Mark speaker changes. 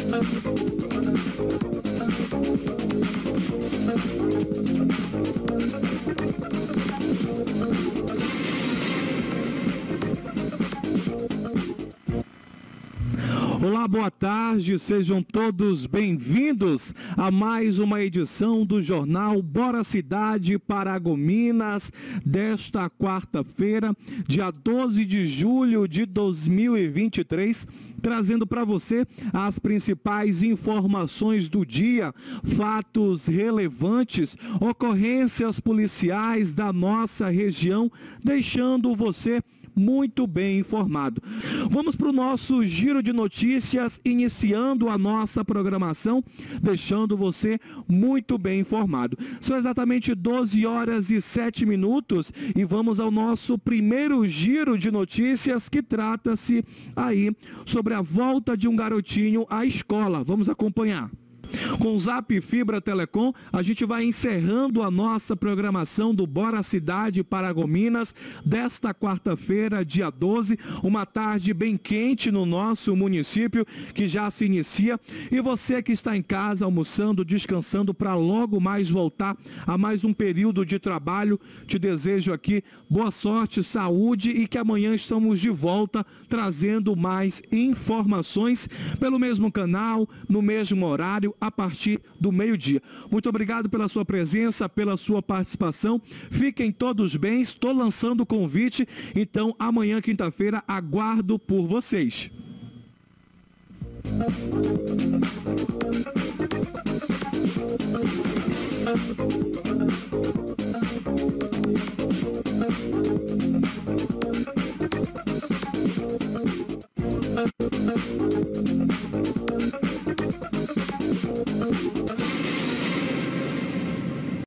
Speaker 1: Olá, boa tarde, sejam todos bem-vindos a mais uma edição do Jornal Bora Cidade Paragominas, desta quarta-feira, dia 12 de julho de 2023, trazendo para você as principais informações do dia, fatos relevantes, ocorrências policiais da nossa região, deixando você muito bem informado. Vamos para o nosso giro de notícias, iniciando a nossa programação, deixando você muito bem informado. São exatamente 12 horas e 7 minutos e vamos ao nosso primeiro giro de notícias, que trata-se aí sobre a volta de um garotinho à escola. Vamos acompanhar. Com o Zap Fibra Telecom, a gente vai encerrando a nossa programação do Bora Cidade Paragominas desta quarta-feira, dia 12, uma tarde bem quente no nosso município, que já se inicia. E você que está em casa almoçando, descansando, para logo mais voltar a mais um período de trabalho, te desejo aqui boa sorte, saúde, e que amanhã estamos de volta trazendo mais informações pelo mesmo canal, no mesmo horário, a partir do meio-dia. Muito obrigado pela sua presença, pela sua participação. Fiquem todos bem, estou lançando o convite, então amanhã, quinta-feira, aguardo por vocês.